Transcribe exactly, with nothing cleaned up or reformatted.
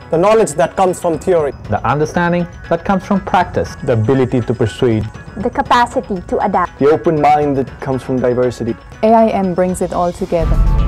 the knowledge that comes from theory, the understanding that comes from practice, the ability to persuade, the capacity to adapt, the open mind that comes from diversity. A I M brings it all together.